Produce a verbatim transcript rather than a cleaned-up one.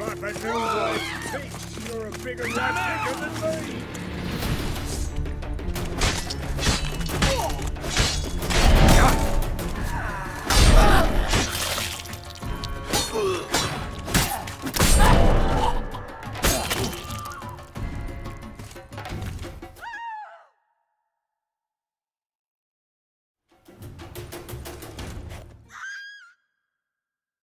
Prophet New Life thinks you're a bigger rat digger than me. Ugh.